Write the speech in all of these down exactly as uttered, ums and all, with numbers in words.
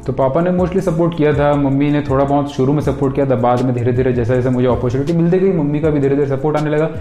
तो पापा ने मोस्टली सपोर्ट किया था, मम्मी ने थोड़ा बहुत शुरू में सपोर्ट किया था, बाद में धीरे धीरे जैसे जैसे मुझे अपॉर्चुनिटी मिलती गई मम्मी का भी धीरे धीरे सपोर्ट आने लगा।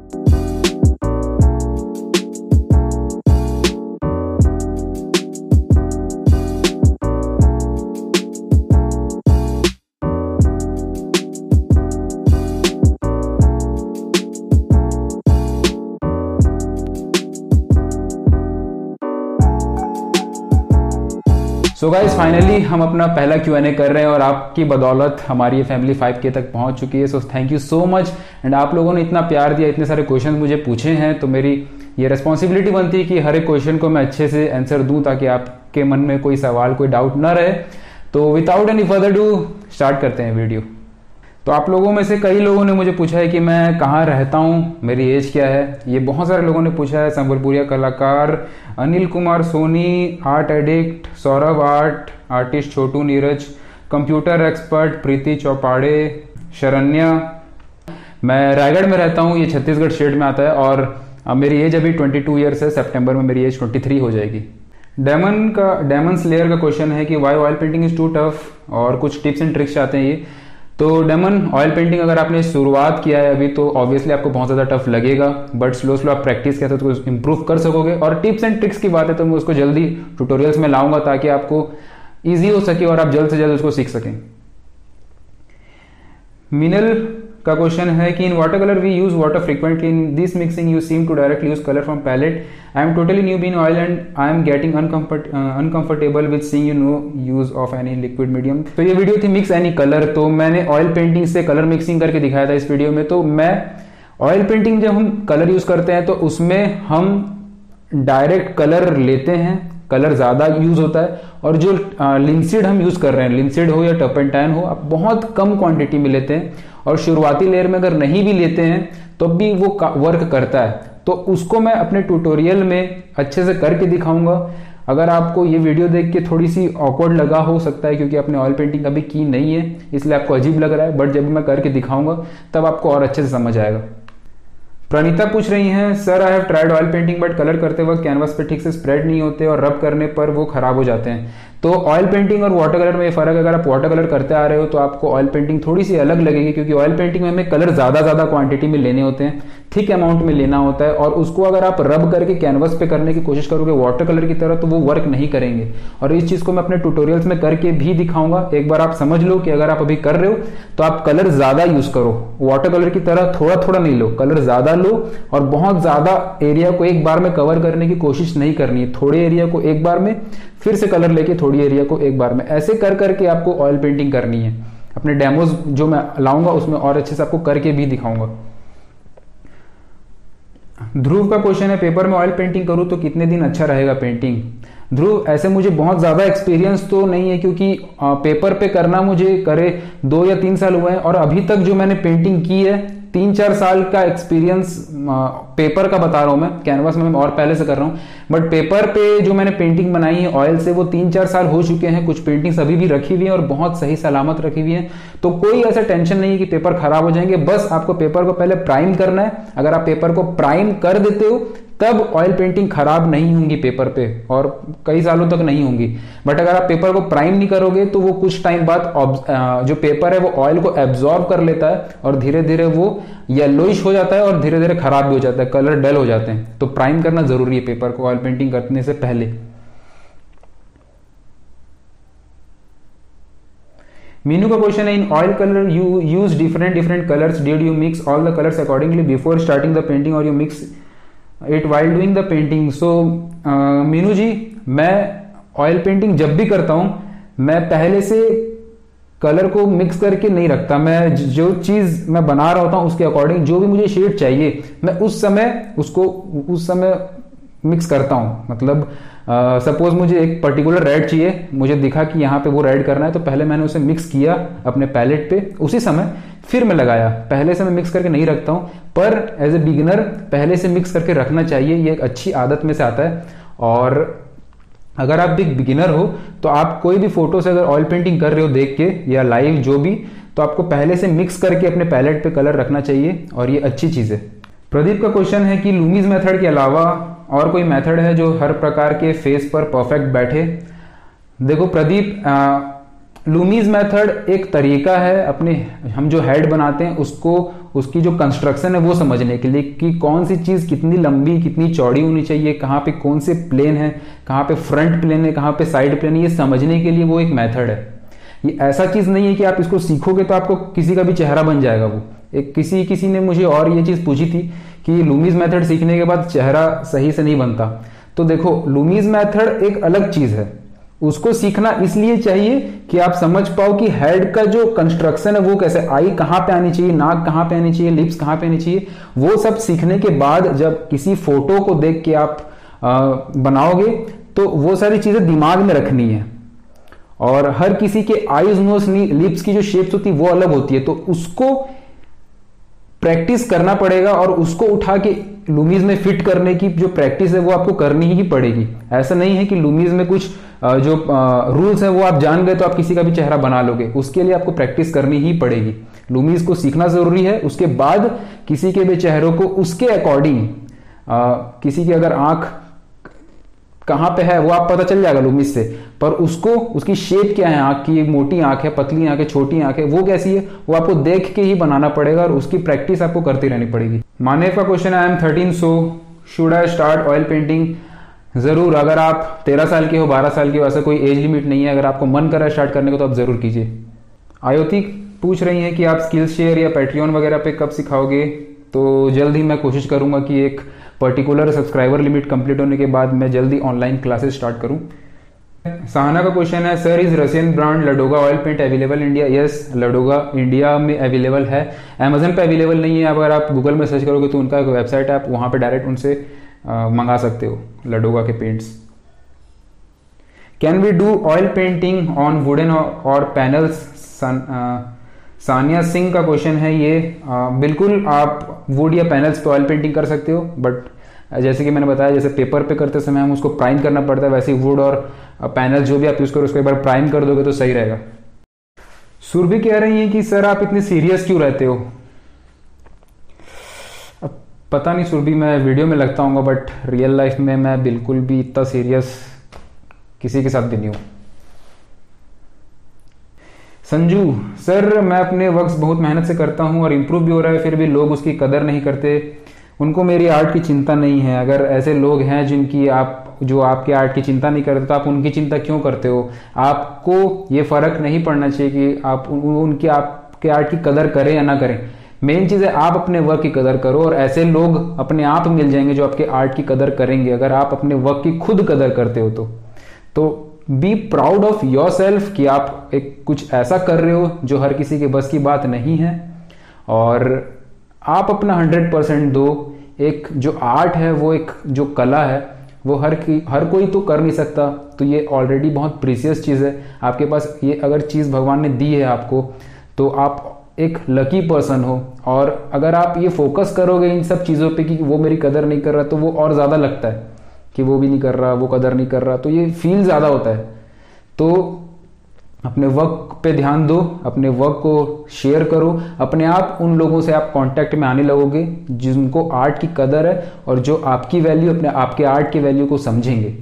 सो गाइज फाइनली हम अपना पहला क्यू एन ए कर रहे हैं और आपकी बदौलत हमारी ये फैमिली फाइव के तक पहुंच चुकी है। So thank you so much. And आप लोगों ने इतना प्यार दिया, इतने सारे क्वेश्चन मुझे पूछे हैं, तो मेरी ये रिस्पॉन्सिबिलिटी बनती है कि हर एक क्वेश्चन को मैं अच्छे से आंसर दूं ताकि आपके मन में कोई सवाल कोई डाउट ना रहे। तो without any further do start करते हैं वीडियो। तो आप लोगों में से कई लोगों ने मुझे पूछा है कि मैं कहाँ रहता हूँ, मेरी एज क्या है। ये बहुत सारे लोगों ने पूछा है। संबलपुरिया कलाकार, Anil Kumar Soni, art addict, Saurabh art artist, Chhotu Neeraj, computer expert, Preeti Chaupade, Sharanya. मैं रायगढ़ में रहता हूँ, ये छत्तीसगढ़ स्टेट में आता है और अब मेरी एज अभी बाईस ईयर्स है। सितंबर में मेरी एज तेईस हो जाएगी। डेमन का डेमन स्लेयर का क्वेश्चन है कि why oil painting is too tough, और कुछ टिप्स एंड ट्रिक्स चाहते हैं ये। तो डेमन, ऑयल पेंटिंग अगर आपने शुरुआत किया है अभी तो ऑब्वियसली आपको बहुत ज़्यादा टफ लगेगा, बट स्लो स्लो आप प्रैक्टिस करते हो तो इंप्रूव कर सकोगे। और टिप्स एंड ट्रिक्स की बात है तो मैं उसको जल्दी ट्यूटोरियल्स में लाऊंगा ताकि आपको ईजी हो सके और आप जल्द से जल्द उसको सीख सकें। मिनल का क्वेश्चन है कि in water colour we use water frequently, in this mixing you seem to directly use colour from palette. I am totally new in oil and I am getting uncomfortable with seeing you no use of any liquid medium. तो ये video थी mix any colour, तो मैंने oil painting से colour mixing करके दिखाया था इस वीडियो में। तो मैं ऑयल पेंटिंग जब हम कलर यूज करते हैं तो उसमें हम डायरेक्ट कलर लेते हैं, कलर ज्यादा यूज होता है, और जो लिंसिड हम यूज कर रहे हैं, लिंसिड हो या टर्पेंटाइन हो, आप बहुत कम क्वांटिटी में लेते हैं और शुरुआती लेयर में अगर नहीं भी लेते हैं तो भी वो वर्क करता है। तो उसको मैं अपने ट्यूटोरियल में अच्छे से करके दिखाऊंगा। अगर आपको ये वीडियो देख के थोड़ी सी ऑकवर्ड लगा हो सकता है क्योंकि आपने ऑयल पेंटिंग कभी की नहीं है इसलिए आपको अजीब लग रहा है, बट जब मैं करके दिखाऊंगा तब आपको और अच्छे से समझ आएगा। प्रणीता पूछ रही हैं, sir I have tried oil painting but colour करते वक्त कैनवास पे ठीक से स्प्रेड नहीं होते और रब करने पर वो खराब हो जाते हैं। तो ऑयल पेंटिंग और वाटर कलर में ये फर्क है। अगर आप वाटर कलर करते आ रहे हो तो आपको ऑयल पेंटिंग थोड़ी सी अलग लगेगी क्योंकि ऑयल पेंटिंग में हमें कलर ज्यादा ज्यादा क्वांटिटी में लेने होते हैं, थिक अमाउंट में लेना होता है, और उसको अगर आप रब करके कैनवस पे करने की कोशिश करोगे वाटर कलर की तरह तो वो वर्क नहीं करेंगे। और इस चीज को मैं अपने ट्यूटोरियल्स में करके भी दिखाऊंगा। एक बार आप समझ लो कि अगर आप अभी कर रहे हो तो आप कलर ज्यादा यूज करो, वाटर कलर की तरह थोड़ा थोड़ा नहीं लो, कलर ज्यादा लो और बहुत ज्यादा एरिया को एक बार में कवर करने की कोशिश नहीं करनी है। थोड़े एरिया को एक बार में फिर से कलर लेके थोड़ी एरिया को एक बार में, ऐसे कर करके आपको ऑयल पेंटिंग करनी है। अपने डेमोज जो मैं लाऊंगा उसमें और अच्छे से आपको करके भी दिखाऊंगा। ध्रुव का क्वेश्चन है, पेपर में ऑयल पेंटिंग करूं तो कितने दिन अच्छा रहेगा पेंटिंग। ध्रुव, ऐसे मुझे बहुत ज्यादा एक्सपीरियंस तो नहीं है क्योंकि पेपर पे करना मुझे करे दो या तीन साल हुए हैं और अभी तक जो मैंने पेंटिंग की है तीन चार साल का एक्सपीरियंस पेपर का बता रहा हूं मैं, कैनवास में मैं और पहले से कर रहा हूं, बट पेपर पे जो मैंने पेंटिंग बनाई है ऑयल से वो तीन चार साल हो चुके हैं। कुछ पेंटिंग्स अभी भी रखी हुई है और बहुत सही सलामत रखी हुई है, तो कोई ऐसा टेंशन नहीं है कि पेपर खराब हो जाएंगे। बस आपको पेपर को पहले प्राइम करना है। अगर आप पेपर को प्राइम कर देते हो तब ऑयल पेंटिंग खराब नहीं होंगी पेपर पे और कई सालों तक नहीं होंगी। बट अगर आप पेपर को प्राइम नहीं करोगे तो वो कुछ टाइम बाद जो पेपर है वो ऑयल को एब्जॉर्ब कर लेता है और धीरे धीरे वो येलोइश हो जाता है और धीरे धीरे खराब भी हो जाता है, कलर डल हो जाते हैं। तो प्राइम करना जरूरी है पेपर को ऑयल पेंटिंग करने से पहले। मीनू का क्वेश्चन है, in oil colour you use different different colours, did you mix all the colours accordingly before starting the painting और you mix it while doing the painting. So Meenu ji, मैं oil painting जब भी करता हूं मैं पहले से कलर को मिक्स करके नहीं रखता। मैं जो चीज मैं बना रहा होता हूं उसके अकॉर्डिंग जो भी मुझे शेड चाहिए मैं उस समय उसको उस समय मिक्स करता हूं। मतलब सपोज uh, मुझे एक पर्टिकुलर रेड चाहिए, मुझे दिखा कि यहाँ पे वो रेड करना है तो पहले मैंने उसे मिक्स किया अपने पैलेट पे उसी समय, फिर मैं लगाया। पहले से मैं मिक्स करके नहीं रखता हूं, पर एज ए बिगिनर पहले से मिक्स करके रखना चाहिए, ये एक अच्छी आदत में से आता है। और अगर आप एक बिगिनर हो तो आप कोई भी फोटो से अगर ऑयल पेंटिंग कर रहे हो देख के या लाइव जो भी, तो आपको पहले से मिक्स करके अपने पैलेट पे कलर रखना चाहिए और ये अच्छी चीज है। प्रदीप का क्वेश्चन है कि लूमीज मेथड के अलावा और कोई मेथड है जो हर प्रकार के फेस पर परफेक्ट बैठे। देखो प्रदीप, लूमीज मेथड एक तरीका है अपने, हम जो हेड बनाते हैं उसको, उसकी जो कंस्ट्रक्शन है वो समझने के लिए कि कौन सी चीज़ कितनी लंबी कितनी चौड़ी होनी चाहिए, कहाँ पे कौन से प्लेन है, कहाँ पे फ्रंट प्लेन है, कहाँ पे साइड प्लेन है, ये समझने के लिए वो एक मेथड है। ये ऐसा चीज़ नहीं है कि आप इसको सीखोगे तो आपको किसी का भी चेहरा बन जाएगा। वो एक किसी किसी ने मुझे और ये चीज़ पूछी थी कि लूमीज मेथड सीखने के बाद चेहरा सही से नहीं बनता। तो देखो, लूमीज मेथड एक अलग चीज़ है, उसको सीखना इसलिए चाहिए कि आप समझ पाओ कि हेड का जो कंस्ट्रक्शन है वो कैसे, आई कहाँ पे आनी चाहिए, नाक कहाँ पे आनी चाहिए, लिप्स कहाँ पे आनी चाहिए। वो सब सीखने के बाद जब किसी फोटो को देख के आप आ, बनाओगे तो वो सारी चीजें दिमाग में रखनी है। और हर किसी के आईज नोज लिप्स की जो शेप्स होती है वो अलग होती है, तो उसको प्रैक्टिस करना पड़ेगा और उसको उठा के लूमीज में फिट करने की जो प्रैक्टिस है वो आपको करनी ही पड़ेगी। ऐसा नहीं है कि लूमीज में कुछ जो रूल्स है वो आप जान गए तो आप किसी का भी चेहरा बना लोगे, उसके लिए आपको प्रैक्टिस करनी ही पड़ेगी। लूमीज को सीखना जरूरी है, उसके बाद किसी के भी चेहरों को उसके अकॉर्डिंग, किसी की अगर आंख कहां पे है वो आप पता चल जाएगा लूमीज से, पर उसको उसकी शेप क्या है, आंख की मोटी आंख है, पतली आंख है, छोटी आंख है, वो कैसी है वो आपको देख के ही बनाना पड़ेगा और उसकी प्रैक्टिस आपको करती रहनी पड़ेगी। मानेव का क्वेश्चन है, I am thirteen, so should I start oil painting? जरूर, अगर आप तेरह साल के हो, बारह साल के हो, ऐसा कोई एज लिमिट नहीं है। अगर आपको मन कर रहा है स्टार्ट करने को तो आप जरूर कीजिए। आयोति पूछ रही हैं कि आप स्किल्स शेयर या पैट्रियन वगैरह पे कब सिखाओगे? तो जल्द ही मैं कोशिश करूंगा कि एक पर्टिकुलर सब्सक्राइबर लिमिट कंप्लीट होने के बाद मैं जल्दी ऑनलाइन क्लासेस स्टार्ट करूं। सहाना का क्वेश्चन है, sir is Russian brand Ladoga oil paint available India? Yes, Ladoga India में अवेलेबल है, अमेजन पे अवेलेबल नहीं है। अगर आप गूगल में सर्च करोगे तो उनका एक वेबसाइट है, आप वहां पे डायरेक्ट उनसे मंगा सकते हो लडोगा के paints. Can we do oil painting on wooden और पैनल्स? सानिया सिंह का क्वेश्चन है ये। आ, बिल्कुल, आप वुड या पैनल्स पे ऑयल पेंटिंग कर सकते हो, बट जैसे कि मैंने बताया, जैसे पेपर पे करते समय हम उसको प्राइम करना पड़ता है, वैसे ही वुड और पैनल जो भी आप यूज करो उसको एक बार प्राइम कर दोगे तो सही रहेगा। सुरभि कह रही है कि सर आप इतने सीरियस क्यों रहते हो? अब पता नहीं सुरभि, मैं वीडियो में लगता हूँ बट रियल लाइफ में मैं बिल्कुल भी इतना सीरियस किसी के साथ भी नहीं हूं। संजू, सर मैं अपने वर्क्स बहुत मेहनत से करता हूं और इम्प्रूव भी हो रहा है, फिर भी लोग उसकी कदर नहीं करते, उनको मेरी आर्ट की चिंता नहीं है। अगर ऐसे लोग हैं जिनकी आप जो आपके आर्ट की चिंता नहीं करते तो आप उनकी चिंता क्यों करते हो? आपको ये फर्क नहीं पड़ना चाहिए कि आप उन, उनकी आपके आर्ट की कदर करें या ना करें। मेन चीज है आप अपने वर्क की कदर करो और ऐसे लोग अपने आप मिल जाएंगे जो आपके आर्ट की कदर करेंगे, अगर आप अपने वर्क की खुद कदर करते हो तो तो be proud of yourself कि आप एक कुछ ऐसा कर रहे हो जो हर किसी के बस की बात नहीं है, और आप अपना हंड्रेड परसेंट दो। एक जो आर्ट है, वो एक जो कला है, वो हर की हर कोई तो कर नहीं सकता, तो ये ऑलरेडी बहुत प्रीसियस चीज़ है आपके पास। ये अगर चीज़ भगवान ने दी है आपको तो आप एक लकी पर्सन हो, और अगर आप ये फोकस करोगे इन सब चीज़ों पे कि वो मेरी कदर नहीं कर रहा, तो वो और ज़्यादा लगता है कि वो भी नहीं कर रहा, वो कदर नहीं कर रहा, तो ये फील ज़्यादा होता है। तो अपने वर्क पे ध्यान दो, अपने वर्क को शेयर करो, अपने आप उन लोगों से आप कांटेक्ट में आने लगोगे जिनको आर्ट की कदर है और जो आपकी वैल्यू, अपने आपके आर्ट की वैल्यू को समझेंगे।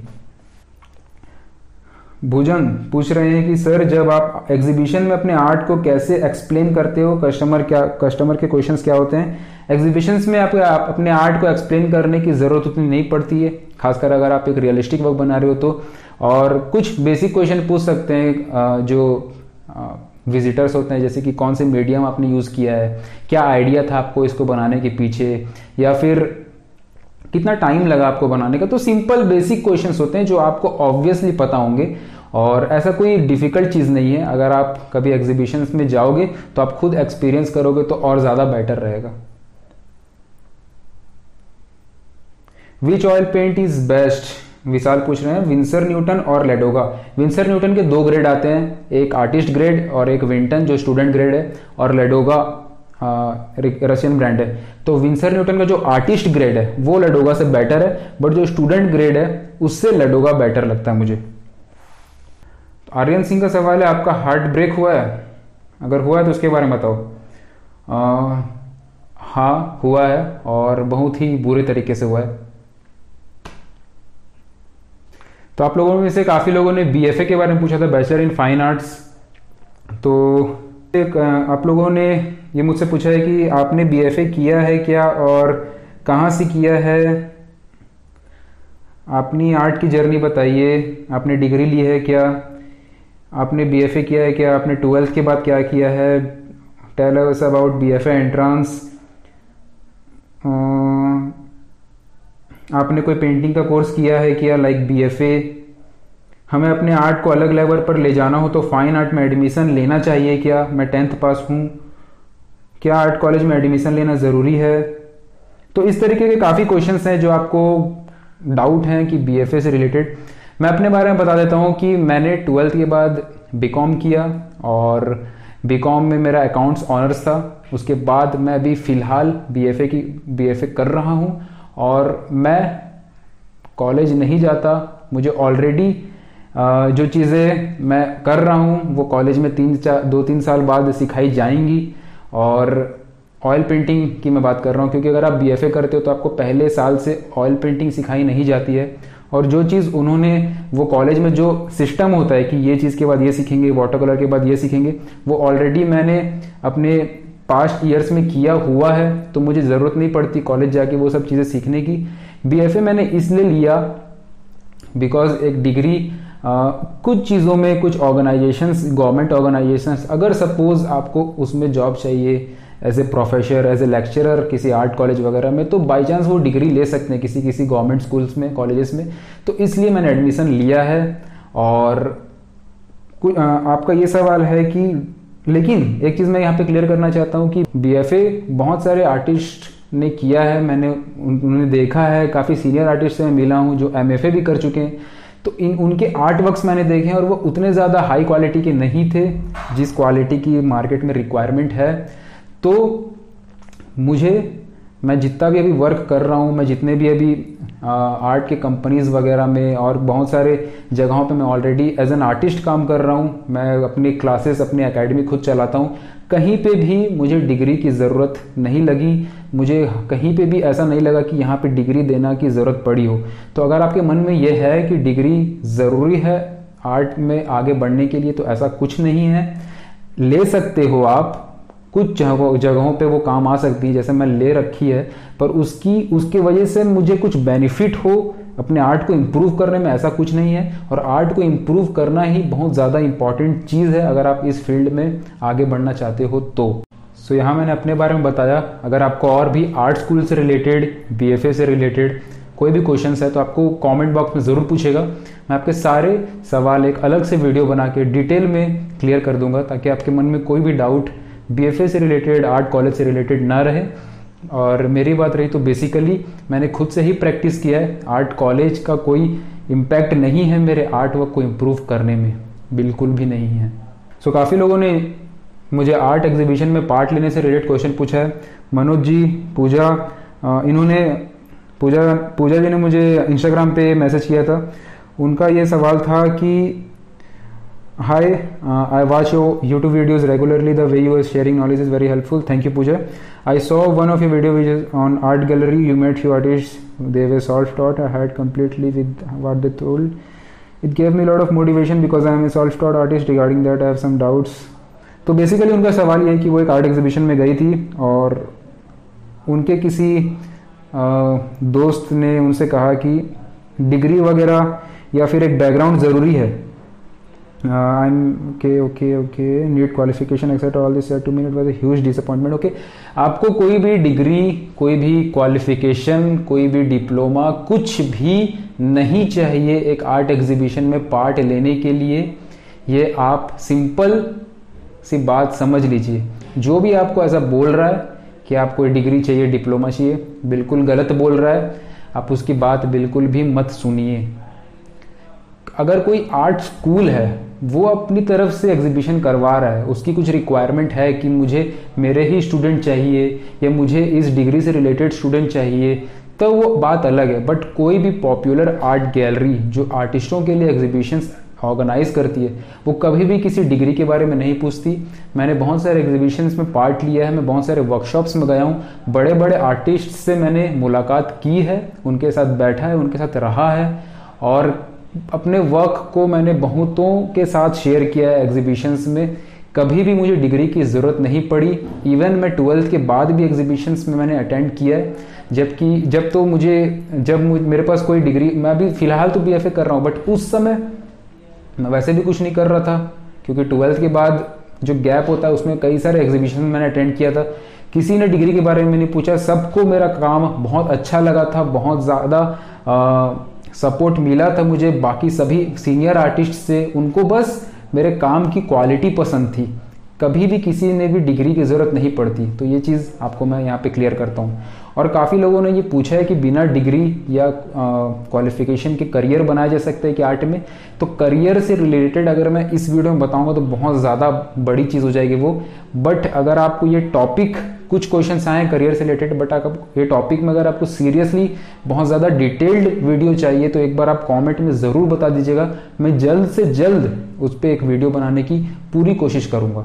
भुजन पूछ रहे हैं कि सर जब आप एग्जीबिशन में अपने आर्ट को कैसे एक्सप्लेन करते हो? कस्टमर क्या कस्टमर के क्वेश्चंस क्या होते हैं? एग्जीबिशंस में आप, आप अपने आर्ट को एक्सप्लेन करने की जरूरत उतनी नहीं पड़ती है, खासकर अगर आप एक रियलिस्टिक वर्क बना रहे हो तो। और कुछ बेसिक क्वेश्चन पूछ सकते हैं जो विजिटर्स होते हैं, जैसे कि कौन से मीडियम आपने यूज़ किया है, क्या आइडिया था आपको इसको बनाने के पीछे, या फिर कितना टाइम लगा आपको बनाने का। तो सिंपल बेसिक क्वेश्चंस होते हैं जो आपको ऑब्वियसली पता होंगे, और ऐसा कोई डिफिकल्ट चीज़ नहीं है। अगर आप कभी एग्जीबिशंस में जाओगे तो आप खुद एक्सपीरियंस करोगे तो और ज़्यादा बेटर रहेगा। Which oil paint is best? Vishal पूछ रहे हैं, विंसर न्यूटन और लेडोगा। विंसर न्यूटन के दो ग्रेड आते हैं, एक आर्टिस्ट ग्रेड और एक विंटन जो स्टूडेंट ग्रेड है, और लेडोगा रशियन ब्रांड है। तो विंसर न्यूटन का जो आर्टिस्ट ग्रेड है वो लेडोगा से बेटर है, बट जो स्टूडेंट ग्रेड है उससे लेडोगा बेटर लगता है मुझे। आर्यन सिंह का सवाल है, आपका हार्ट ब्रेक हुआ है? अगर हुआ है तो उसके बारे में बताओ। आ, हाँ हुआ है, और बहुत ही बुरे तरीके से हुआ है। तो आप लोगों में से काफ़ी लोगों ने बीएफए के बारे में पूछा था, बैचलर इन फाइन आर्ट्स। तो एक आप लोगों ने ये मुझसे पूछा है कि आपने बीएफए किया है क्या और कहाँ से किया है, अपनी आर्ट की जर्नी बताइए, आपने डिग्री ली है क्या, आपने बीएफए किया है क्या, आपने ट्वेल्थ के बाद क्या किया है, tell us about BFA entrance, आपने कोई पेंटिंग का कोर्स किया है क्या लाइक बीएफए। हमें अपने आर्ट को अलग लेवल पर ले जाना हो तो फाइन आर्ट में एडमिशन लेना चाहिए क्या, मैं टेंथ पास हूँ, क्या आर्ट कॉलेज में एडमिशन लेना ज़रूरी है। तो इस तरीके के काफ़ी क्वेश्चंस हैं जो आपको डाउट हैं कि बीएफए से रिलेटेड। मैं अपने बारे में बता देता हूँ कि मैंने ट्वेल्थ के बाद बीकॉम किया और बीकॉम में मेरा अकाउंट्स ऑनर्स था। उसके बाद मैं अभी फ़िलहाल बीएफए की बीएफए कर रहा हूँ और मैं कॉलेज नहीं जाता। मुझे ऑलरेडी जो चीज़ें मैं कर रहा हूँ वो कॉलेज में तीन चार दो तीन साल बाद सिखाई जाएंगी। और ऑयल पेंटिंग की मैं बात कर रहा हूँ क्योंकि अगर आप बीएफए करते हो तो आपको पहले साल से ऑयल पेंटिंग सिखाई नहीं जाती है। और जो चीज़ उन्होंने वो कॉलेज में जो सिस्टम होता है कि ये चीज़ के बाद ये सीखेंगे, वाटर कलर के बाद ये सीखेंगे, वो ऑलरेडी मैंने अपने पास्ट ईयर्स में किया हुआ है, तो मुझे ज़रूरत नहीं पड़ती कॉलेज जाके वो सब चीज़ें सीखने की। बीएफए मैंने इसलिए लिया बिकॉज एक डिग्री आ, कुछ चीज़ों में, कुछ ऑर्गेनाइजेशंस, गवर्नमेंट ऑर्गेनाइजेशंस, अगर सपोज आपको उसमें जॉब चाहिए as a professor, as a lecturer किसी आर्ट कॉलेज वगैरह में, तो बाई चांस वो डिग्री ले सकते हैं किसी किसी गवर्नमेंट स्कूल्स में, कॉलेजेस में। तो इसलिए मैंने एडमिशन लिया है। और आ, आपका ये सवाल है कि, लेकिन एक चीज़ मैं यहाँ पे क्लियर करना चाहता हूँ कि बीएफए बहुत सारे आर्टिस्ट ने किया है, मैंने उन्होंने देखा है, काफ़ी सीनियर आर्टिस्ट से मैं मिला हूँ जो एमएफए भी कर चुके हैं। तो इन उनके आर्ट वर्क्स मैंने देखे हैं और वो उतने ज़्यादा हाई क्वालिटी के नहीं थे जिस क्वालिटी की मार्केट में रिक्वायरमेंट है। तो मुझे, मैं जितना भी अभी वर्क कर रहा हूँ, मैं जितने भी अभी आर्ट के कंपनीज़ वगैरह में और बहुत सारे जगहों पे मैं ऑलरेडी एज एन आर्टिस्ट काम कर रहा हूँ। मैं अपनी क्लासेस, अपनी एकेडमी खुद चलाता हूँ। कहीं पे भी मुझे डिग्री की ज़रूरत नहीं लगी, मुझे कहीं पे भी ऐसा नहीं लगा कि यहाँ पे डिग्री देना की ज़रूरत पड़ी हो। तो अगर आपके मन में ये है कि डिग्री ज़रूरी है आर्ट में आगे बढ़ने के लिए, तो ऐसा कुछ नहीं है, ले सकते हो आप। कुछ जगहों जगहों पे वो काम आ सकती है, जैसे मैं ले रखी है, पर उसकी उसके वजह से मुझे कुछ बेनिफिट हो अपने आर्ट को इम्प्रूव करने में, ऐसा कुछ नहीं है। और आर्ट को इम्प्रूव करना ही बहुत ज़्यादा इंपॉर्टेंट चीज़ है अगर आप इस फील्ड में आगे बढ़ना चाहते हो तो। सो यहाँ मैंने अपने बारे में बताया। अगर आपको और भी आर्ट स्कूल से रिलेटेड, बीएफए से रिलेटेड कोई भी क्वेश्चन है तो आपको कमेंट बॉक्स में ज़रूर पूछेगा। मैं आपके सारे सवाल एक अलग से वीडियो बना के डिटेल में क्लियर कर दूंगा, ताकि आपके मन में कोई भी डाउट बीएफए से रिलेटेड, आर्ट कॉलेज से रिलेटेड ना रहे। और मेरी बात रही तो बेसिकली मैंने खुद से ही प्रैक्टिस किया है। आर्ट कॉलेज का कोई इम्पैक्ट नहीं है मेरे आर्ट वर्क को इम्प्रूव करने में, बिल्कुल भी नहीं है। सो so, काफ़ी लोगों ने मुझे आर्ट एग्जीबिशन में पार्ट लेने से रिलेटेड क्वेश्चन पूछा है। मनोज जी, पूजा, इन्होंने पूजा पूजा जी ने मुझे इंस्टाग्राम पे मैसेज किया था। उनका ये सवाल था कि Hi, uh, I watch your YouTube videos regularly. The way you are sharing knowledge is very helpful. Thank you, Pooja. I saw one of your video which is on art gallery. You met few artists. They were self-taught. I had completely with what they told. It gave me a lot of motivation because I am a self-taught artist. Regarding that, I have some doubts. तो basically उनका सवाल ये है कि वो एक art exhibition में गई थी और उनके किसी दोस्त ने उनसे कहा कि डिग्री वगैरह या फिर एक बैकग्राउंड ज़रूरी है। I am okay okay okay NEET qualification etcetera all this said to me, it was a huge disappointment. Okay, आपको कोई भी डिग्री, कोई भी क्वालिफिकेशन, कोई भी डिप्लोमा, कुछ भी नहीं चाहिए एक आर्ट एग्जीबिशन में पार्ट लेने के लिए। ये आप सिंपल सी बात समझ लीजिए। जो भी आपको ऐसा बोल रहा है कि आपको डिग्री चाहिए, डिप्लोमा चाहिए, बिल्कुल गलत बोल रहा है। आप उसकी बात बिल्कुल भी मत सुनिए। अगर कोई आर्ट स्कूल है, वो अपनी तरफ से एग्जीबिशन करवा रहा है, उसकी कुछ रिक्वायरमेंट है कि मुझे मेरे ही स्टूडेंट चाहिए या मुझे इस डिग्री से रिलेटेड स्टूडेंट चाहिए, तो वो बात अलग है। बट कोई भी पॉपुलर आर्ट गैलरी जो आर्टिस्टों के लिए एग्जीबिशंस ऑर्गेनाइज करती है, वो कभी भी किसी डिग्री के बारे में नहीं पूछती। मैंने बहुत सारे एग्जीबिशंस में पार्ट लिया है, मैं बहुत सारे वर्कशॉप्स में गया हूँ, बड़े बड़े आर्टिस्ट से मैंने मुलाकात की है, उनके साथ बैठा है, उनके साथ रहा है और अपने वर्क को मैंने बहुतों के साथ शेयर किया है एग्जीबिशंस में, कभी भी मुझे डिग्री की ज़रूरत नहीं पड़ी। इवन मैं ट्वेल्थ के बाद भी एग्जीबिशंस में मैंने अटेंड किया है, जबकि जब तो मुझे जब मुझे, मेरे पास कोई डिग्री, मैं अभी फ़िलहाल तो बीएफए कर रहा हूँ, बट उस समय मैं वैसे भी कुछ नहीं कर रहा था, क्योंकि ट्वेल्थ के बाद जो गैप होता है उसमें कई सारे एग्जीबिशन मैंने अटेंड किया था। किसी ने डिग्री के बारे में नहीं पूछा, सबको मेरा काम बहुत अच्छा लगा था, बहुत ज़्यादा सपोर्ट मिला था मुझे बाकी सभी सीनियर आर्टिस्ट से, उनको बस मेरे काम की क्वालिटी पसंद थी, कभी भी किसी ने भी डिग्री की ज़रूरत नहीं पड़ती। तो ये चीज़ आपको मैं यहाँ पे क्लियर करता हूँ। और काफ़ी लोगों ने ये पूछा है कि बिना डिग्री या क्वालिफिकेशन के करियर बनाया जा सकता है कि आर्ट में। तो करियर से रिलेटेड अगर मैं इस वीडियो में बताऊंगा तो बहुत ज़्यादा बड़ी चीज़ हो जाएगी वो, बट अगर आपको ये टॉपिक, कुछ क्वेश्चंस आए हैं करियर से रिलेटेड, बट अगर ये टॉपिक में अगर आपको सीरियसली बहुत ज़्यादा डिटेल्ड वीडियो चाहिए तो एक बार आप कॉमेंट में ज़रूर बता दीजिएगा, मैं जल्द से जल्द उस पर एक वीडियो बनाने की पूरी कोशिश करूँगा।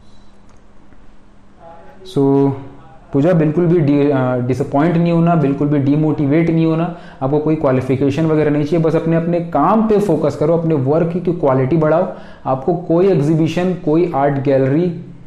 सो so, पूजा बिल्कुल भी डिसअपॉइंट नहीं होना, बिल्कुल भी डीमोटिवेट नहीं होना, आपको कोई क्वालिफिकेशन वगैरह नहीं चाहिए, बस अपने अपने काम पे फोकस करो, अपने वर्क की क्वालिटी बढ़ाओ। आपको कोई एग्जीबिशन, कोई आर्ट गैलरी,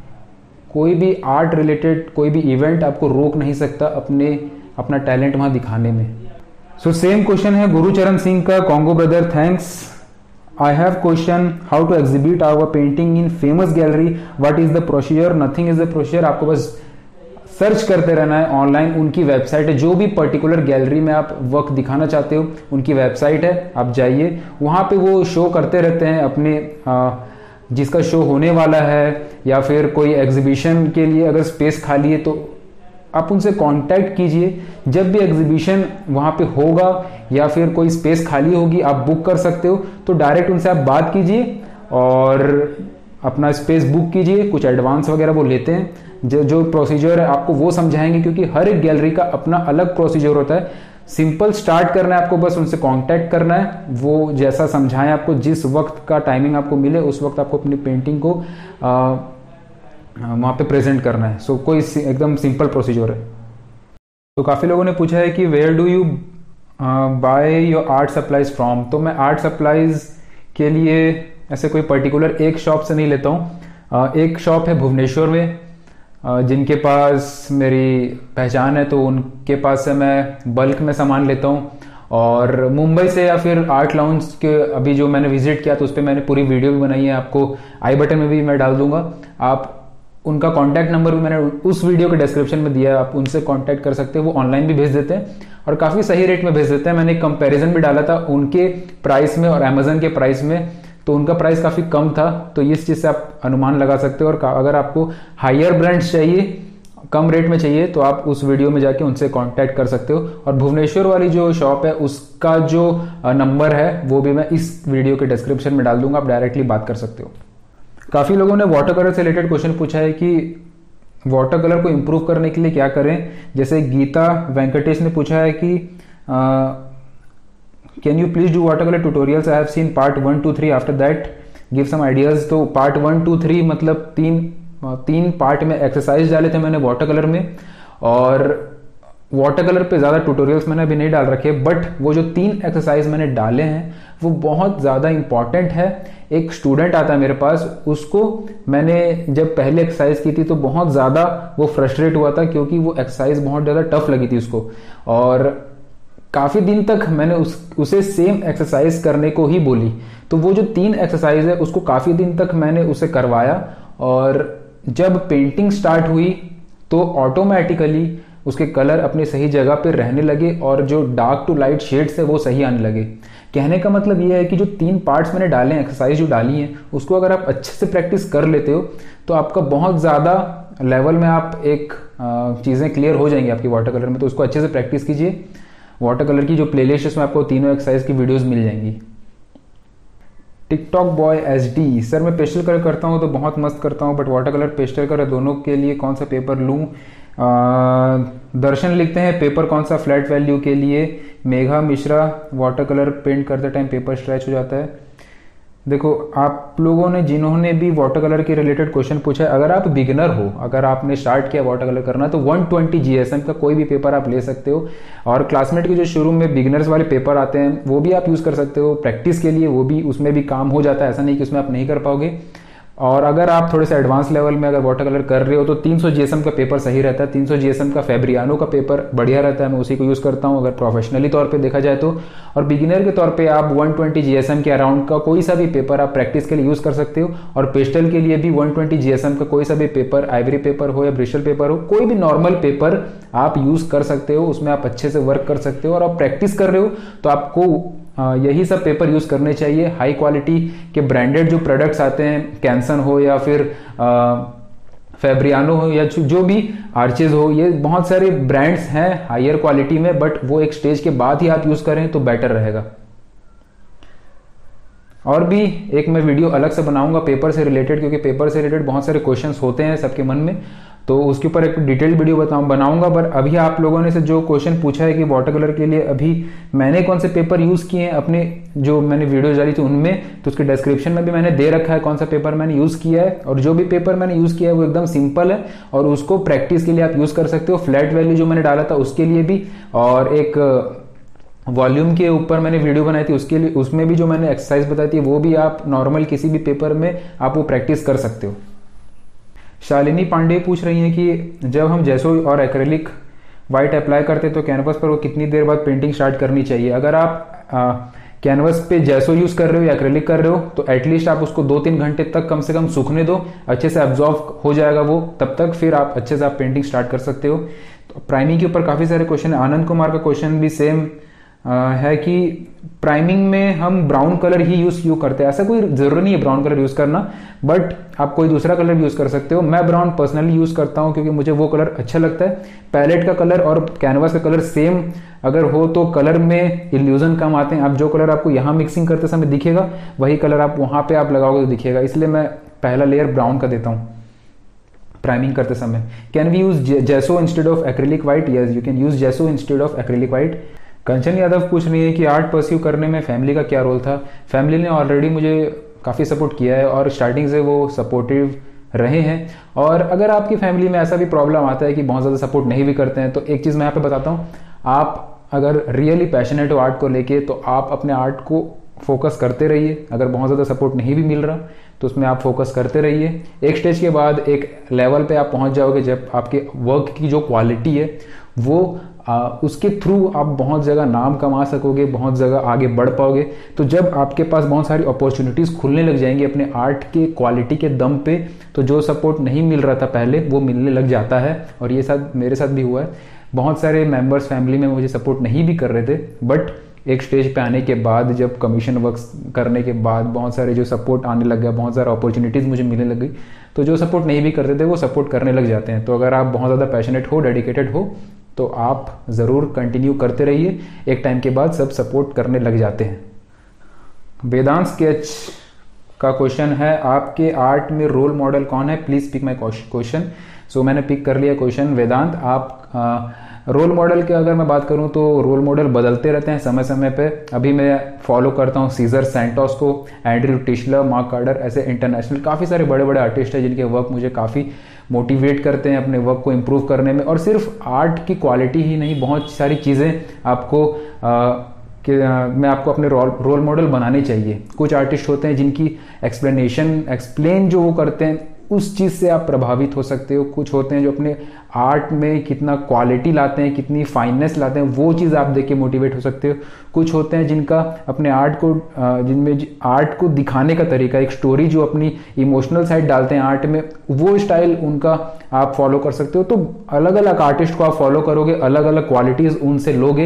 कोई भी आर्ट रिलेटेड कोई भी इवेंट आपको रोक नहीं सकता अपने अपना टैलेंट वहां दिखाने में। सो सेम क्वेश्चन है गुरुचरण सिंह का, congo brother thanks. I have question how to exhibit our painting in famous gallery, what is the procedure? Nothing is the procedure, आपको बस सर्च करते रहना है ऑनलाइन, उनकी वेबसाइट है, जो भी पर्टिकुलर गैलरी में आप वर्क दिखाना चाहते हो उनकी वेबसाइट है, आप जाइए वहाँ पे वो शो करते रहते हैं अपने आ, जिसका शो होने वाला है, या फिर कोई एग्जीबिशन के लिए अगर स्पेस खाली है तो आप उनसे कांटेक्ट कीजिए। जब भी एग्जीबिशन वहाँ पे होगा या फिर कोई स्पेस खाली होगी आप बुक कर सकते हो, तो डायरेक्ट उनसे आप बात कीजिए और अपना स्पेस बुक कीजिए। कुछ एडवांस वगैरह वो लेते हैं, जो जो प्रोसीजर है आपको वो समझाएंगे, क्योंकि हर एक गैलरी का अपना अलग प्रोसीजर होता है। सिंपल स्टार्ट करना है आपको, बस उनसे कांटेक्ट करना है, वो जैसा समझाएं आपको, जिस वक्त का टाइमिंग आपको मिले उस वक्त आपको अपनी पेंटिंग को आ, वहाँ पे प्रेजेंट करना है। सो so, कोई एकदम सिंपल प्रोसीजर है। तो काफ़ी लोगों ने पूछा है कि where do you buy your art supplies from. तो मैं आर्ट सप्लाईज के लिए ऐसे कोई पर्टिकुलर एक शॉप से नहीं लेता हूँ। uh, एक शॉप है भुवनेश्वर में, uh, जिनके पास मेरी पहचान है, तो उनके पास से मैं बल्क में सामान लेता हूँ। और मुंबई से या फिर आर्ट लाउंज के अभी जो मैंने विजिट किया तो उस पर मैंने पूरी वीडियो भी बनाई है, आपको आई बटन में भी मैं डाल दूंगा। आप उनका कांटेक्ट नंबर भी मैंने उस वीडियो के डिस्क्रिप्शन में दिया है, आप उनसे कांटेक्ट कर सकते हैं। वो ऑनलाइन भी भेज देते हैं और काफ़ी सही रेट में भेज देते हैं। मैंने कंपैरिजन भी डाला था उनके प्राइस में और अमेजन के प्राइस में, तो उनका प्राइस काफ़ी कम था, तो इस चीज़ से आप अनुमान लगा सकते हो। और अगर आपको हायर ब्रांड्स चाहिए, कम रेट में चाहिए, तो आप उस वीडियो में जाके उनसे कांटेक्ट कर सकते हो। और भुवनेश्वर वाली जो शॉप है उसका जो नंबर है वो भी मैं इस वीडियो के डिस्क्रिप्शन में डाल दूंगा, आप डायरेक्टली बात कर सकते हो। काफ़ी लोगों ने वाटर कलर से रिलेटेड क्वेश्चन पूछा है कि वाटर कलर को इम्प्रूव करने के लिए क्या करें। जैसे गीता वेंकटेश ने पूछा है कि can you please do water colour tutorials, I have seen part one two three, after that give some ideas. तो पार्ट वन टू थ्री मतलब तीन तीन पार्ट में एक्सरसाइज डाले थे मैंने वाटर कलर में, और वाटर कलर पे ज़्यादा ट्यूटोरियल्स मैंने अभी नहीं डाल रखे, बट वो जो तीन एक्सरसाइज मैंने डाले हैं वो बहुत ज़्यादा इंपॉर्टेंट है। एक स्टूडेंट आता है मेरे पास, उसको मैंने जब पहले एक्सरसाइज की थी तो बहुत ज़्यादा वो फ्रस्ट्रेट हुआ था, क्योंकि वो एक्सरसाइज बहुत ज़्यादा टफ लगी थी उसको, और काफ़ी दिन तक मैंने उस उसे सेम एक्सरसाइज करने को ही बोली। तो वो जो तीन एक्सरसाइज है उसको काफ़ी दिन तक मैंने उसे करवाया, और जब पेंटिंग स्टार्ट हुई तो ऑटोमेटिकली उसके कलर अपनी सही जगह पे रहने लगे और जो डार्क टू लाइट शेड्स है वो सही आने लगे। कहने का मतलब ये है कि जो तीन पार्ट्स मैंने डाले हैं, एक्सरसाइज जो डाली हैं, उसको अगर आप अच्छे से प्रैक्टिस कर लेते हो तो आपका बहुत ज़्यादा लेवल में आप एक चीज़ें क्लियर हो जाएंगी आपकी वाटर कलर में। तो उसको अच्छे से प्रैक्टिस कीजिए। वाटर कलर की जो प्लेलिस्ट है उसमें आपको तीनों एक्सरसाइज की वीडियोज़ मिल जाएंगी। TikTok boy H D, sir मैं पेस्टल कलर करता हूँ तो बहुत मस्त करता हूँ, but water colour pastel colour दोनों के लिए कौन सा पेपर लूँ। दर्शन लिखते हैं पेपर कौन सा फ्लैट वैल्यू के लिए। Megha Mishra, water colour paint करते टाइम पेपर स्ट्रेच हो जाता है। देखो, आप लोगों ने जिन्होंने भी वाटर कलर के रिलेटेड क्वेश्चन पूछा है, अगर आप बिगिनर हो, अगर आपने स्टार्ट किया वाटर कलर करना, तो वन ट्वेंटी जीएसएम का कोई भी पेपर आप ले सकते हो। और क्लासमेट के जो शुरू में बिगिनर्स वाले पेपर आते हैं वो भी आप यूज़ कर सकते हो प्रैक्टिस के लिए, वो भी उसमें भी काम हो जाता है, ऐसा नहीं कि उसमें आप नहीं कर पाओगे। और अगर आप थोड़े से एडवांस लेवल में अगर वाटर कलर कर रहे हो तो तीन सौ जीएसएम का पेपर सही रहता है। तीन सौ जीएसएम का फैब्रियानो का पेपर बढ़िया रहता है, मैं उसी को यूज़ करता हूँ अगर प्रोफेशनली तौर पे देखा जाए तो। और बिगिनर के तौर पे आप वन ट्वेंटी जीएसएम के अराउंड का कोई सा भी पेपर आप प्रैक्टिस के लिए यूज़ कर सकते हो। और पेस्टल के लिए भी वन ट्वेंटी जीएसएम का कोई सा भी पेपर, आइवरी पेपर हो या ब्रिस्टल पेपर हो, कोई भी नॉर्मल पेपर आप यूज़ कर सकते हो, उसमें आप अच्छे से वर्क कर सकते हो। और आप प्रैक्टिस कर रहे हो तो आपको आ, यही सब पेपर यूज करने चाहिए। हाई क्वालिटी के ब्रांडेड जो प्रोडक्ट्स आते हैं, कैंसन हो या फिर फैब्रियानो हो या जो भी आर्चेज हो, ये बहुत सारे ब्रांड्स हैं हायर क्वालिटी में, बट वो एक स्टेज के बाद ही आप यूज करें तो बेटर रहेगा। और भी एक मैं वीडियो अलग से बनाऊंगा पेपर से रिलेटेड, क्योंकि पेपर से रिलेटेड बहुत सारे क्वेश्चंस होते हैं सबके मन में, तो उसके ऊपर एक डिटेल वीडियो बताऊं बनाऊंगा। पर अभी आप लोगों ने से जो क्वेश्चन पूछा है कि वाटर कलर के लिए अभी मैंने कौन से पेपर यूज किए हैं अपने जो मैंने वीडियो डाली थी उनमें, तो उसके डिस्क्रिप्शन में भी मैंने दे रखा है कौन सा पेपर मैंने यूज किया है। और जो भी पेपर मैंने यूज किया है वो एकदम सिंपल है और उसको प्रैक्टिस के लिए आप यूज कर सकते हो। फ्लैट वैल्यू जो मैंने डाला था उसके लिए भी, और एक वॉल्यूम के ऊपर मैंने वीडियो बनाई थी उसके लिए, उसमें भी जो मैंने एक्सरसाइज बताई थी वो भी आप नॉर्मल किसी भी पेपर में आप वो प्रैक्टिस कर सकते हो। शालिनी पांडे पूछ रही हैं कि जब हम जेसो और एक्रेलिक वाइट अप्लाई करते हैं तो कैनवस पर वो कितनी देर बाद पेंटिंग स्टार्ट करनी चाहिए। अगर आप कैनवस पे जेसो यूज कर रहे हो या एक्रेलिक कर रहे हो तो एटलीस्ट आप उसको दो तीन घंटे तक कम से कम सूखने दो, अच्छे से एब्जॉर्व हो जाएगा वो, तब तक फिर आप अच्छे से आप पेंटिंग स्टार्ट कर सकते हो। तो प्राइमिंग के ऊपर काफी सारे क्वेश्चन है। आनंद कुमार का क्वेश्चन भी सेम है कि प्राइमिंग में हम ब्राउन कलर ही यूज क्यों करते हैं। ऐसा कोई जरूरी नहीं है ब्राउन कलर यूज करना, बट आप कोई दूसरा कलर भी यूज कर सकते हो। मैं ब्राउन पर्सनली यूज करता हूं क्योंकि मुझे वो कलर अच्छा लगता है। पैलेट का कलर और कैनवास का कलर सेम अगर हो तो कलर में इल्यूजन कम आते हैं। आप जो कलर आपको यहाँ मिक्सिंग करते समय दिखेगा वही कलर आप वहां पे आप लगाओगे तो दिखेगा, इसलिए मैं पहला लेयर ब्राउन का देता हूँ प्राइमिंग करते समय। Can we use gesso instead of acrylic white? Yes, you can use gesso instead of acrylic white. Kanchan Yadav पूछ रही है कि आर्ट परस्यू करने में फैमिली का क्या रोल था। फैमिली ने ऑलरेडी मुझे काफ़ी सपोर्ट किया है और स्टार्टिंग से वो सपोर्टिव रहे हैं। और अगर आपकी फैमिली में ऐसा भी प्रॉब्लम आता है कि बहुत ज़्यादा सपोर्ट नहीं भी करते हैं, तो एक चीज़ मैं यहाँ पे बताता हूँ, आप अगर रियली पैशनेट हो आर्ट को लेके तो आप अपने आर्ट को फोकस करते रहिए। अगर बहुत ज़्यादा सपोर्ट नहीं भी मिल रहा तो उसमें आप फोकस करते रहिए। एक स्टेज के बाद एक लेवल पे आप पहुंच जाओगे जब आपके वर्क की जो क्वालिटी है वो आ, उसके थ्रू आप बहुत जगह नाम कमा सकोगे, बहुत जगह आगे बढ़ पाओगे। तो जब आपके पास बहुत सारी अपॉर्चुनिटीज़ खुलने लग जाएंगी अपने आर्ट के क्वालिटी के दम पे, तो जो सपोर्ट नहीं मिल रहा था पहले वो मिलने लग जाता है। और ये साथ मेरे साथ भी हुआ है। बहुत सारे मेंबर्स फैमिली में मुझे सपोर्ट नहीं भी कर रहे थे, बट एक स्टेज पे आने के बाद जब कमीशन वर्क्स करने के बाद बहुत सारे जो सपोर्ट आने लग गया, बहुत सारा अपॉर्चुनिटीज़ मुझे मिलने लग गई, तो जो सपोर्ट नहीं भी करते थे वो सपोर्ट करने लग जाते हैं। तो अगर आप बहुत ज़्यादा पैशनेट हो, डेडिकेटेड हो, तो आप ज़रूर कंटिन्यू करते रहिए। एक टाइम के बाद सब सपोर्ट करने लग जाते हैं। वेदांत स्केच का क्वेश्चन है, आपके आर्ट में रोल मॉडल कौन है? Please pick my question. So मैंने पिक कर लिया क्वेश्चन। वेदांत, आप आ, रोल मॉडल की अगर मैं बात करूं तो रोल मॉडल बदलते रहते हैं समय समय पे। अभी मैं फॉलो करता हूं सीजर सैंटोस को, एंड्रयू टिशलर, मार्क कार्टर, ऐसे इंटरनेशनल काफ़ी सारे बड़े बड़े आर्टिस्ट हैं जिनके वर्क मुझे काफ़ी मोटिवेट करते हैं अपने वर्क को इम्प्रूव करने में। और सिर्फ आर्ट की क्वालिटी ही नहीं, बहुत सारी चीज़ें आपको आ, कि मैं आपको अपने रोल रोल मॉडल बनाने चाहिए। कुछ आर्टिस्ट होते हैं जिनकी एक्सप्लेनेशन एक्सप्लेन जो वो करते हैं उस चीज़ से आप प्रभावित हो सकते हो। कुछ होते हैं जो अपने आर्ट में कितना क्वालिटी लाते हैं, कितनी फाइननेस लाते हैं, वो चीज़ आप देख के मोटिवेट हो सकते हो। कुछ होते हैं जिनका अपने आर्ट को जिनमें आर्ट को दिखाने का तरीका, एक स्टोरी जो अपनी इमोशनल साइड डालते हैं आर्ट में, वो स्टाइल उनका आप फॉलो कर सकते हो। तो अलग अलग आर्टिस्ट को आप फॉलो करोगे, अलग अलग क्वालिटीज़ उनसे लोगे,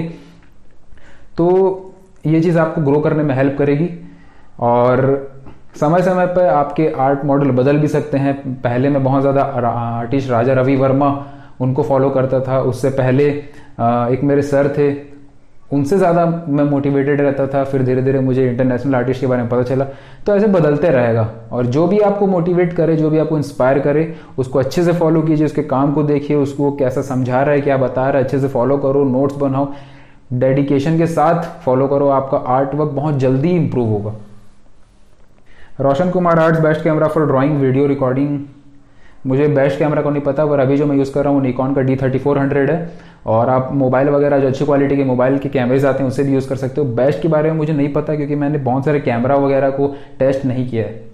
तो ये चीज़ आपको ग्रो करने में हेल्प करेगी। और समय समय पर आपके आर्ट मॉडल बदल भी सकते हैं। पहले मैं बहुत ज़्यादा आर्टिस्ट राजा रवि वर्मा उनको फॉलो करता था। उससे पहले एक मेरे सर थे, उनसे ज़्यादा मैं मोटिवेटेड रहता था। फिर धीरे धीरे मुझे इंटरनेशनल आर्टिस्ट के बारे में पता चला। तो ऐसे बदलते रहेगा। और जो भी आपको मोटिवेट करे, जो भी आपको इंस्पायर करे, उसको अच्छे से फॉलो कीजिए, उसके काम को देखिए, उसको कैसा समझा रहा है, क्या बता रहा है, अच्छे से फॉलो करो, नोट्स बनाओ, डेडिकेशन के साथ फॉलो करो। आपका आर्ट वर्क बहुत जल्दी इंप्रूव होगा। Roshan Kumar arts, best camera for drawing video recording. मुझे बेस्ट कैमरा को नहीं पता, पर अभी जो मैं यूज़ कर रहा हूँ निकॉन का डी थर्टी फोर हंड्रेड है, और आप मोबाइल वगैरह जो अच्छी क्वालिटी के मोबाइल के कैमरेज आते हैं उससे भी यूज़ कर सकते हो। बेस्ट के बारे में मुझे नहीं पता क्योंकि मैंने बहुत सारे कैमरा वगैरह को टेस्ट नहीं किया है।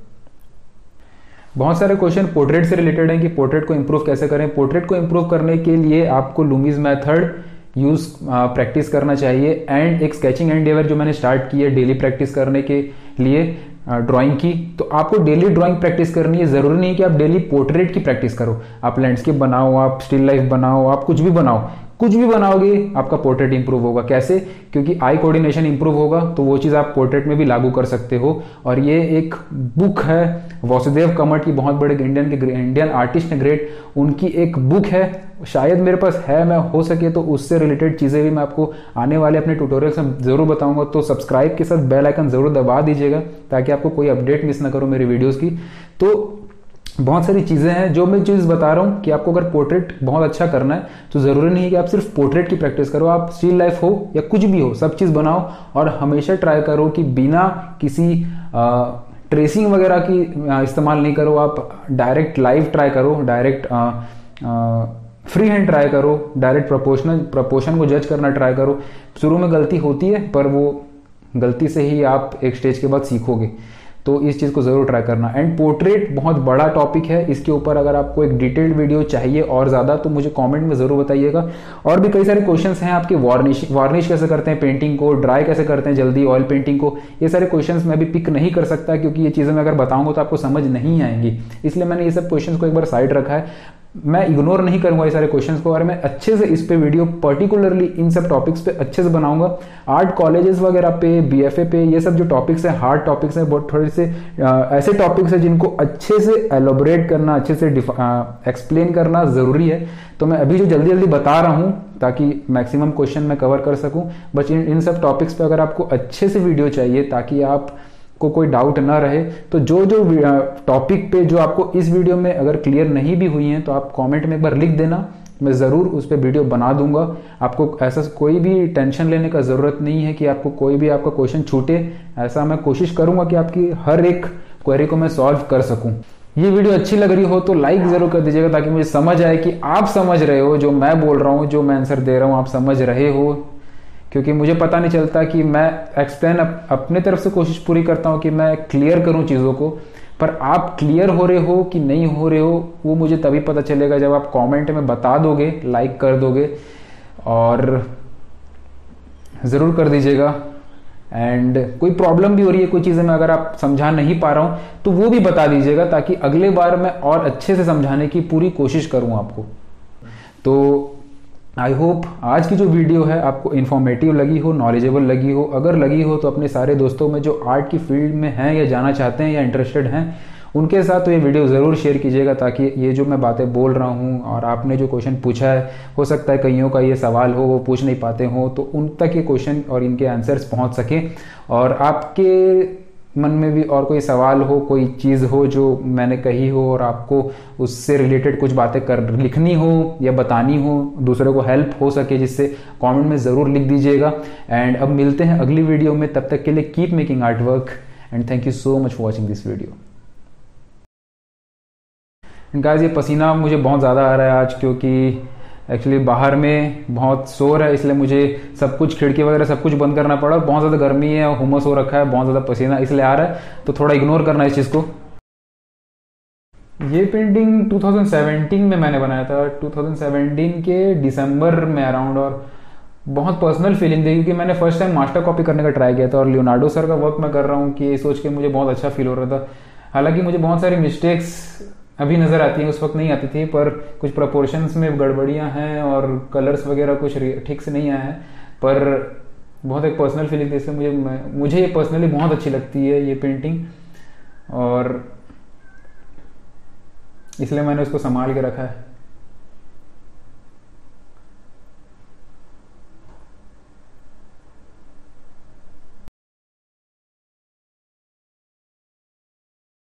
बहुत सारे क्वेश्चन पोर्ट्रेट से रिलेटेड हैं कि पोर्ट्रेट को इंप्रूव कैसे करें। पोर्ट्रेट को इंप्रूव करने के लिए आपको लुमीज मेथड यूज प्रैक्टिस करना चाहिए, एंड एक स्केचिंग एंडेवर जो मैंने स्टार्ट की है डेली प्रैक्टिस करने के लिए ड्राइंग की। तो आपको डेली ड्राइंग प्रैक्टिस करनी है, जरूरी नहीं कि आप डेली पोर्ट्रेट की प्रैक्टिस करो। आप लैंडस्केप बनाओ, आप स्टिल लाइफ बनाओ, आप कुछ भी बनाओ, कुछ भी बनाओगे आपका पोर्ट्रेट इंप्रूव होगा। कैसे? क्योंकि आई कोऑर्डिनेशन इंप्रूव होगा, तो वो चीज़ आप पोर्ट्रेट में भी लागू कर सकते हो। और ये एक बुक है वासुदेव कमट की, बहुत बड़े इंडियन के इंडियन आर्टिस्ट हैं ग्रेट, उनकी एक बुक है, शायद मेरे पास है, मैं हो सके तो उससे रिलेटेड चीज़ें भी मैं आपको आने वाले अपने ट्यूटोरियल्स में ज़रूर बताऊंगा। तो सब्सक्राइब के साथ बेल आइकन ज़रूर दबा दीजिएगा ताकि आपको कोई अपडेट मिस ना करो मेरी वीडियोज़ की। तो बहुत सारी चीज़ें हैं जो मैं चीज़ बता रहा हूँ कि आपको अगर पोर्ट्रेट बहुत अच्छा करना है तो ज़रूरी नहीं है कि आप सिर्फ पोर्ट्रेट की प्रैक्टिस करो, आप स्टिल लाइफ हो या कुछ भी हो, सब चीज़ बनाओ। और हमेशा ट्राई करो कि बिना किसी ट्रेसिंग वगैरह की इस्तेमाल नहीं करो, आप डायरेक्ट लाइव ट्राई करो, डायरेक्ट फ्री हैंड ट्राई करो, डायरेक्ट प्रोपोर्शनल प्रोपोर्शन को जज करना ट्राई करो। शुरू में गलती होती है, पर वो गलती से ही आप एक स्टेज के बाद सीखोगे। तो इस चीज़ को ज़रूर ट्राई करना। एंड पोर्ट्रेट बहुत बड़ा टॉपिक है, इसके ऊपर अगर आपको एक डिटेल्ड वीडियो चाहिए और ज़्यादा तो मुझे कमेंट में ज़रूर बताइएगा। और भी कई सारे क्वेश्चंस हैं आपके, वार्निश वार्निश कैसे करते हैं पेंटिंग को, ड्राई कैसे करते हैं जल्दी ऑयल पेंटिंग को, ये सारे क्वेश्चंस मैं भी पिक नहीं कर सकता क्योंकि ये चीज़ें मैं अगर बताऊंगा तो आपको समझ नहीं आएंगी, इसलिए मैंने ये सब क्वेश्चंस को एक बार साइड रखा है। मैं इग्नोर नहीं करूंगा ये सारे क्वेश्चंस को, और मैं अच्छे से इस पे वीडियो पर्टिकुलरली इन सब टॉपिक्स पे अच्छे से बनाऊंगा। आर्ट कॉलेजेस वगैरह पे, बीएफए पे, ये सब जो टॉपिक्स हैं हार्ड टॉपिक्स हैं, बहुत थोड़े से आ, ऐसे टॉपिक्स हैं जिनको अच्छे से एलोबरेट करना, अच्छे से एक्सप्लेन करना ज़रूरी है। तो मैं अभी जो जल्दी जल्दी बता रहा हूँ ताकि मैक्सिमम क्वेश्चन मैं कवर कर सकूँ। बस इन इन सब टॉपिक्स पे अगर आपको अच्छे से वीडियो चाहिए ताकि आप को कोई डाउट ना रहे, तो जो जो टॉपिक पे जो आपको इस वीडियो में अगर क्लियर नहीं भी हुई हैं तो आप कमेंट में एक बार लिख देना, मैं ज़रूर उस पर वीडियो बना दूंगा। आपको ऐसा कोई भी टेंशन लेने का ज़रूरत नहीं है कि आपको कोई भी आपका क्वेश्चन छूटे, ऐसा मैं कोशिश करूंगा कि आपकी हर एक क्वेरी को मैं सॉल्व कर सकूं। ये वीडियो अच्छी लग रही हो तो लाइक ज़रूर कर दीजिएगा ताकि मुझे समझ आए कि आप समझ रहे हो, जो मैं बोल रहा हूँ, जो मैं आंसर दे रहा हूँ आप समझ रहे हो। क्योंकि मुझे पता नहीं चलता कि मैं एक्सप्लेन अप, अपने तरफ से कोशिश पूरी करता हूँ कि मैं क्लियर करूँ चीज़ों को, पर आप क्लियर हो रहे हो कि नहीं हो रहे हो वो मुझे तभी पता चलेगा जब आप कमेंट में बता दोगे, लाइक कर दोगे, और ज़रूर कर दीजिएगा। एंड कोई प्रॉब्लम भी हो रही है, कोई चीज़ें मैं अगर आप समझा नहीं पा रहा हूँ तो वो भी बता दीजिएगा ताकि अगले बार मैं और अच्छे से समझाने की पूरी कोशिश करूँ आपको। तो आई होप आज की जो वीडियो है आपको इन्फॉर्मेटिव लगी हो, नॉलेजेबल लगी हो। अगर लगी हो तो अपने सारे दोस्तों में जो आर्ट की फील्ड में हैं या जाना चाहते हैं या इंटरेस्टेड हैं उनके साथ तो ये वीडियो ज़रूर शेयर कीजिएगा ताकि ये जो मैं बातें बोल रहा हूँ और आपने जो क्वेश्चन पूछा है, हो सकता है कईयों का ये सवाल हो वो पूछ नहीं पाते हो, तो उन तक ये क्वेश्चन और इनके आंसर्स पहुँच सकें। और आपके मन में भी और कोई सवाल हो, कोई चीज़ हो जो मैंने कही हो और आपको उससे रिलेटेड कुछ बातें कर लिखनी हो या बतानी हो, दूसरों को हेल्प हो सके, जिससे कमेंट में ज़रूर लिख दीजिएगा। एंड अब मिलते हैं अगली वीडियो में, तब तक के लिए keep making art work and thank you so much for watching this video. Guys, ये पसीना मुझे बहुत ज़्यादा आ रहा है आज क्योंकि एक्चुअली बाहर में बहुत शोर है, इसलिए मुझे सब कुछ खिड़की वगैरह सब कुछ बंद करना पड़ा। बहुत ज़्यादा गर्मी है, हुमस हो रखा है, बहुत ज़्यादा पसीना इसलिए आ रहा है, तो थोड़ा इग्नोर करना इस चीज़ को। ये पेंटिंग टू थाउजेंड सेवेंटीन में मैंने बनाया था, टू थाउजेंड सेवेंटीन के दिसंबर में अराउंड, और बहुत पर्सनल फीलिंग थी क्योंकि मैंने फर्स्ट टाइम मास्टर कॉपी करने का ट्राई किया था और लियोनार्डो सर का वर्क मैं कर रहा हूँ कि ये सोच के मुझे बहुत अच्छा फील हो रहा था। हालांकि मुझे बहुत सारी मिस्टेक्स अभी नज़र आती हैं, उस वक्त नहीं आती थी, पर कुछ प्रोपोर्शंस में गड़बड़ियां हैं और कलर्स वगैरह कुछ ठीक से नहीं आए हैं, पर बहुत एक पर्सनल फीलिंग थी, इसलिए मुझे मुझे ये पर्सनली बहुत अच्छी लगती है ये पेंटिंग, और इसलिए मैंने उसको संभाल के रखा है।